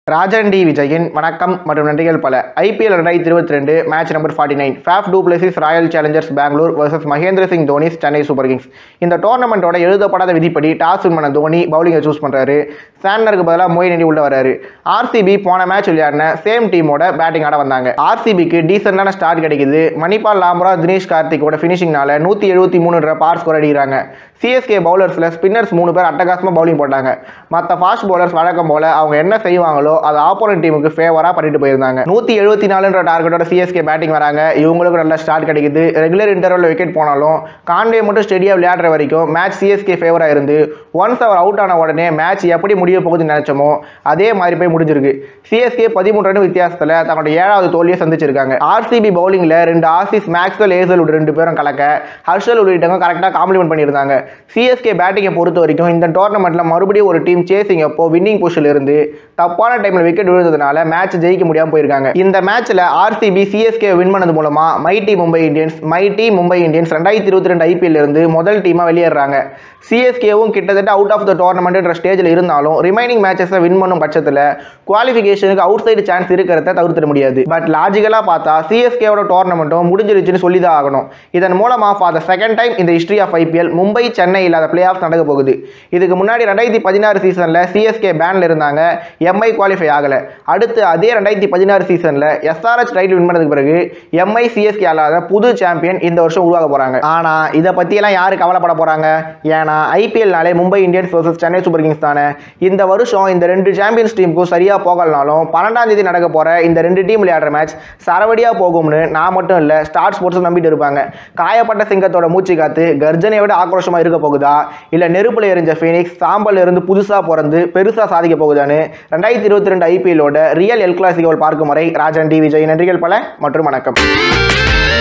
Rajen Vijayin, Manakam, Madunandigal Pala, IPL 2022, match number 49, Faf du Plessis Royal Challengers Bangalore versus Mahendra Singh Dhoni's Chennai Super Kings. In the tournament, எழுதப்படாத விதிப்படி toss win பண்ண Dhoni பவுலிங்கை choose பண்றாரு. சாண்டருக்கு பதிலாக மொயின் உள்ள வராரு. RCB போன match விளையாடின same டீமோட பேட்டிங் ஆட வந்தாங்க. RCBக்கு டீசென்டான ஸ்டார்ட் கிடைக்குது. மணிபால் லாம்ரா தினேஷ் கார்த்திகோட ஃபினிஷிங்னால 173 பார் ஸ்கோர் அடிக்கிறாங்க. CSK பவுலர்ஸ்ல ஸ்பின்னர்ஸ் 3 பேர் அட்டகாசமா பவுலிங் போட்டாங்க. மற்ற ஃபாஸ்ட் பவுலர்ஸ் வழக்கம் போல அவங்க என்ன செய்வாங்களோ அது ஆப்போனன்ட் டீமுக்கு ஃபேவரா பண்ணிட்டு போயிருந்தாங்க. 174ன்ற டார்கெட்டோட CSK பேட்டிங் வராங்க. இவங்களுக்கு நல்ல ஸ்டார்ட் கிடைக்குது. ரெகுலர் இன்டர்வல்ல விக்கெட் போனாலும் கான்வே மட்டும் ஸ்டெடியா விளையாடுற வரைக்கும் மேட்ச் CSK ஃபேவரா இருந்து ஒன்ஸ் அவர் அவுட் ஆன உடனே மேட்ச் எப்படி முடிய போகுதுன்னு நினைச்சோமோ அதே மாதிரி போய் முடிஞ்சிருக்கு. CSK 13 ரன் வித்தியாசத்துல தன்னோட 7வது தோல்வியை சந்திச்சிருக்காங்க. RCB பவுலிங்ல 2 ஆசிஸ் மேக்ஸ்வெல் ஏசல்வுட் 2 பேரும் கலக்க ஹர்ஷல் உள்ளிட்டவங்க கரெக்டா காம்ப்ளிமெண்ட் பண்ணியிருந்தாங்க. CSK பேட்டிங்கை பொறுத்த வரைக்கும் இந்த டோர்னமெண்ட்ல மறுபடியும் ஒரு டீம் சேசிங் அப்போ வின்னிங் பொசிஷன்ல இருந்து தப்பான டைம்ல விக்கெட் விழுந்ததுனால மேட்ச் ஜெயிக்க முடியாம போயிருக்காங்க. இந்த மேட்ச்ல RCB CSK வின் பண்ணது மூலமா மைட்டி மும்பை இந்தியன்ஸ் 2022 IPL இருந்து முதல் டீமா வெளியேறாங்க. CSKவும் கிட்டத்தட்ட அவுட் ஆஃப் த டோர்னமெண்ட்ன்ற ஸ்டேஜ்ல இருந்தாலும் ரிமைனிங் மேட்சஸை வின் பண்ணும் பட்சத்தில் குவாலிஃபிகேஷனுக்கு அவுட் சைடு சான்ஸ் இருக்கிறத தவிர்த்திட முடியாது. பட் லாஜிக்கலா பார்த்தா CSKவோட டோர்னமெண்ட்டும் முடிஞ்சிருச்சுன்னு சொல்லிதான் ஆகணும். இதன் மூலமா ஃபார் த செகண்ட் டைம் இந்த history of IPL Mumbai Chennai இல்லாத பிளே ஆஃப் நடக்க போகுது. இதுக்கு முன்னாடி 2016 சீசன்ல CSK பேன்ல இருந்தாங்க. MI குவாலிஃபை ஆகல. அடுத்து அதே 2016 சீசன்ல SRH டைட்டில் வின் பண்ணதுக்கு பிறகு MI CSK அல்லாத புது சாம்பியன் இந்த வருஷம் உருவாக போறாங்க. ஆனா இதை பத்தி எல்லாம் யாரு கவலைப்பட போறாங்க? ஏன்னா IPL நாளே Mumbai Indians versus Chennai super kings தானே. இந்த வருஷம் இந்த 2 சாம்பியன்ஸ் டீமுக்கும் சரியா போகலனாலும் 12ஆம் தேதி நடக்க போற இந்த 2 டீம் விளையாடுற மேட்ச் சரவடியா போகும்னு நான் மட்டும் இல்ல ஸ்டார் ஸ்போர்ட்ஸ் நம்பிட்டு இருப்பாங்க. காயப்பட்ட சிங்கத்தோட மூச்சு காத்து கர்ஜனை விட ஆக்ரோஷமா இருக்க போகுதா இல்ல நெருப்புல எரிஞ்ச ஃபீனிக்ஸ் சாம்பல் இருந்து புதுசா பிறந்து பெருசா சாதிக்க போகுதான்னு 2022 IPL ஓட ரியல் எல் கிளாசிக்கோல் பார்க்கும் வரை ராஜன் Vijayin நன்றிகள் பல மற்றும் வணக்கம்.